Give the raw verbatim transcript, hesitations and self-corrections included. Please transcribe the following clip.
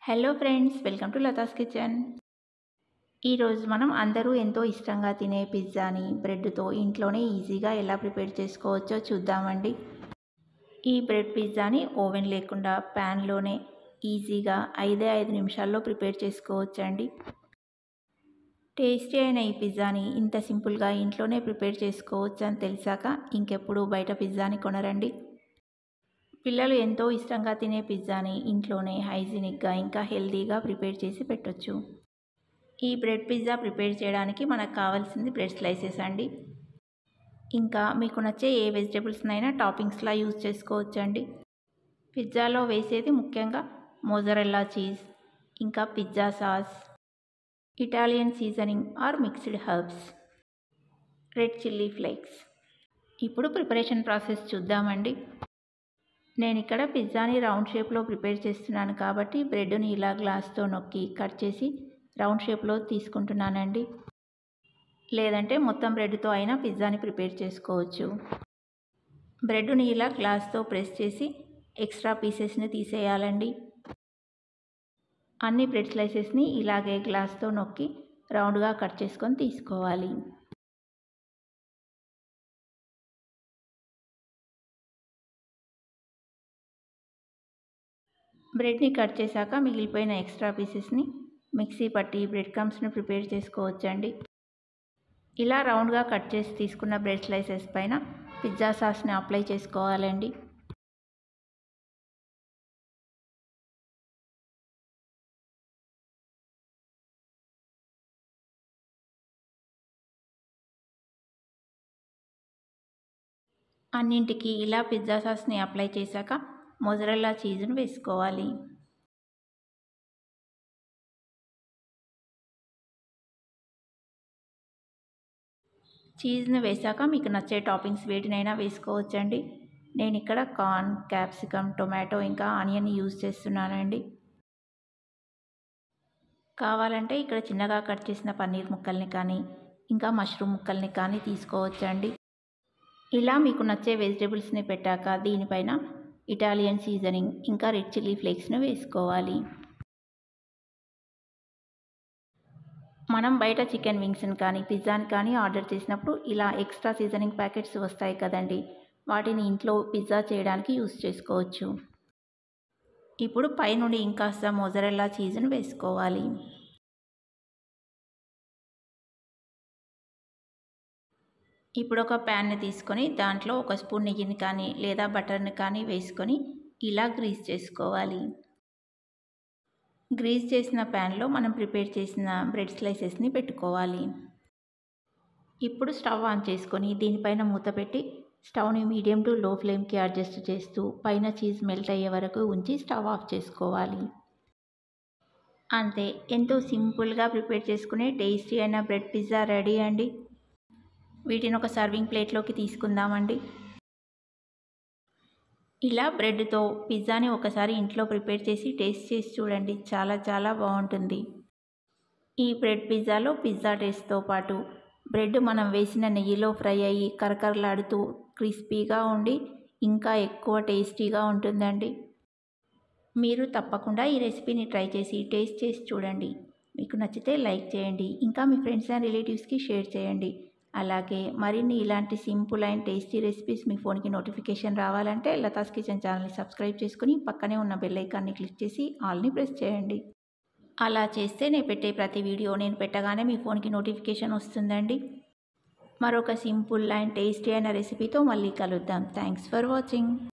Hello friends, welcome to Latha's kitchen. ఈరోజు మనం అందరూ ఎంతో ఇష్టంగా తినే పిజ్జాని బ్రెడ్తో ఇంట్లోనే ఈజీగా ఎలా ప్రిపేర్ చేసుకోవచ్చో చూద్దామండి. ఈ బ్రెడ్ పిజ్జాని ఓవెన్ లేకుండా ప్యాన్లోనే ఈజీగా ఐదే ఐదు నిమిషాల్లో ప్రిపేర్ చేసుకోవచ్చండి. టేస్టీ అయిన ఈ పిజ్జాని ఇంత సింపుల్గా ఇంట్లోనే ప్రిపేర్ చేసుకోవచ్చు అని తెలిసాక ఇంకెప్పుడు బయట పిజ్జాని కొనరండి. పిల్లలు ఎంతో ఇష్టంగా తినే పిజ్జాని ఇంట్లోనే హైజీనిక్గా ఇంకా హెల్తీగా ప్రిపేర్ చేసి పెట్టొచ్చు. ఈ బ్రెడ్ పిజ్జా ప్రిపేర్ చేయడానికి మనకు కావాల్సింది బ్రెడ్ స్లైసెస్ అండి. ఇంకా మీకు నచ్చే ఏ వెజిటేబుల్స్నైనా టాపింగ్స్లా యూజ్ చేసుకోవచ్చండి. పిజ్జాలో వేసేది ముఖ్యంగా మోజరెల్లా చీజ్, ఇంకా pizza sauce, Italian seasoning or mixed herbs, red chilli flakes. ఇప్పుడు ప్రిపరేషన్ ప్రాసెస్ చూద్దామండి. నేను ఇక్కడ పిజ్జాని రౌండ్ షేప్లో ప్రిపేర్ చేస్తున్నాను కాబట్టి బ్రెడ్ని ఇలా గ్లాస్తో నొక్కి కట్ చేసి రౌండ్ షేప్లో తీసుకుంటున్నానండి. లేదంటే మొత్తం బ్రెడ్తో అయినా పిజ్జాని ప్రిపేర్ చేసుకోవచ్చు. బ్రెడ్ని ఇలా గ్లాస్తో ప్రెస్ చేసి ఎక్స్ట్రా పీసెస్ని తీసేయాలండి. అన్ని బ్రెడ్ స్లైసెస్ని ఇలాగే గ్లాస్తో నొక్కి రౌండ్గా కట్ చేసుకొని తీసుకోవాలి. బ్రెడ్ని కట్ చేశాక మిగిలిపోయిన ఎక్స్ట్రా పీసెస్ని మిక్సీ పట్టి బ్రెడ్ క్రమ్స్ని ప్రిపేర్ చేసుకోవచ్చండి. ఇలా రౌండ్గా కట్ చేసి తీసుకున్న బ్రెడ్ స్లైసెస్ పైన పిజ్జా సాస్ని అప్లై చేసుకోవాలండి. అన్నింటికి ఇలా పిజ్జా సాస్ని అప్లై చేశాక మోజరెల్లా చీజ్ను వేసుకోవాలి. చీజ్ని వేశాక మీకు నచ్చే టాపింగ్స్ వేటినైనా వేసుకోవచ్చండి. నేను ఇక్కడ కార్న్, క్యాప్సికమ్, టొమాటో ఇంకా ఆనియన్ యూజ్ చేస్తున్నానండి. కావాలంటే ఇక్కడ చిన్నగా కట్ చేసిన పన్నీర్ ముక్కల్ని కానీ ఇంకా మష్రూమ్ ముక్కల్ని కానీ తీసుకోవచ్చండి. ఇలా మీకు నచ్చే వెజిటేబుల్స్ని పెట్టాక దీనిపైన ఇటాలియన్ సీజనింగ్ ఇంకా రెడ్ చిల్లీ ఫ్లేక్స్ను వేసుకోవాలి. మనం బయట చికెన్ వింగ్స్ని కానీ పిజ్జాని కానీ ఆర్డర్ చేసినప్పుడు ఇలా ఎక్స్ట్రా సీజనింగ్ ప్యాకెట్స్ వస్తాయి కదండి, వాటిని ఇంట్లో పిజ్జా చేయడానికి యూస్ చేసుకోవచ్చు. ఇప్పుడు పైనుండి ఇంకాస్త మోజరెల్లా చీజ్ను వేసుకోవాలి. ఇప్పుడు ఒక ప్యాన్ని తీసుకొని దాంట్లో ఒక స్పూన్ నెయ్యిని కానీ లేదా బటర్ని కానీ వేసుకొని ఇలా గ్రీస్ చేసుకోవాలి. గ్రీస్ చేసిన ప్యాన్లో మనం ప్రిపేర్ చేసిన బ్రెడ్ స్లైసెస్ని పెట్టుకోవాలి. ఇప్పుడు స్టవ్ ఆన్ చేసుకొని దీనిపైన మూత పెట్టి స్టవ్ని మీడియం టు లో ఫ్లేమ్కి అడ్జస్ట్ చేస్తూ పైన చీజ్ మెల్ట్ అయ్యే వరకు ఉంచి స్టవ్ ఆఫ్ చేసుకోవాలి. అంతే, ఎంతో సింపుల్గా ప్రిపేర్ చేసుకునే టేస్టీ అయిన బ్రెడ్ పిజ్జా రెడీ అండి. వీటిని ఒక సర్వింగ్ ప్లేట్లోకి తీసుకుందామండి. ఇలా బ్రెడ్తో పిజ్జాని ఒకసారి ఇంట్లో ప్రిపేర్ చేసి టేస్ట్ చేసి చూడండి, చాలా చాలా బాగుంటుంది. ఈ బ్రెడ్ పిజ్జాలో పిజ్జా టేస్ట్తో పాటు బ్రెడ్ మనం వేసిన నెయ్యిలో ఫ్రై అయ్యి కరకరలాడుతూ క్రిస్పీగా ఉండి ఇంకా ఎక్కువ టేస్టీగా ఉంటుందండి. మీరు తప్పకుండా ఈ రెసిపీని ట్రై చేసి టేస్ట్ చేసి చూడండి. మీకు నచ్చితే లైక్ చేయండి, ఇంకా మీ ఫ్రెండ్స్ అండ్ రిలేటివ్స్కి షేర్ చేయండి. అలాగే మరిన్ని ఇలాంటి సింపుల్ అండ్ టేస్టీ రెసిపీస్ మీ ఫోన్కి నోటిఫికేషన్ రావాలంటే లతాస్ కిచెన్ ఛానల్ని సబ్స్క్రైబ్ చేసుకుని పక్కనే ఉన్న బెల్ ఐకాన్ని క్లిక్ చేసి ఆల్ని ప్రెస్ చేయండి. అలా చేస్తే నేను పెట్టే ప్రతి వీడియో నేను పెట్టగానే మీ ఫోన్కి నోటిఫికేషన్ వస్తుందండి. మరొక సింపుల్ అండ్ టేస్టీ అయిన రెసిపీతో మళ్ళీ కలుద్దాం. Thanks for watching.